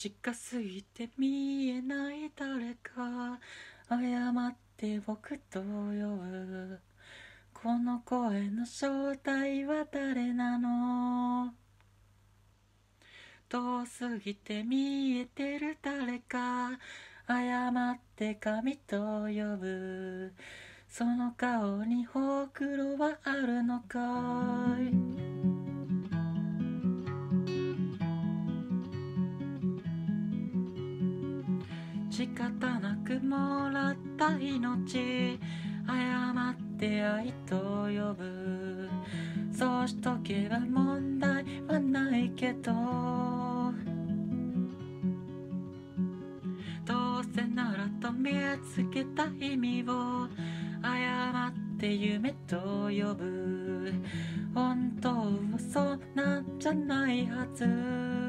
近すぎて見えない誰か誤って僕と呼ぶ。この声の正体は誰なの？遠すぎて見えてる誰か誤って神と呼ぶ。その顔にほくろはあるのかい？仕方なくもらった命誤って愛と呼ぶ。そうしとけば問題はないけど、どうせならと見つけた意味を誤って夢と呼ぶ。本当はそんなんじゃないはず。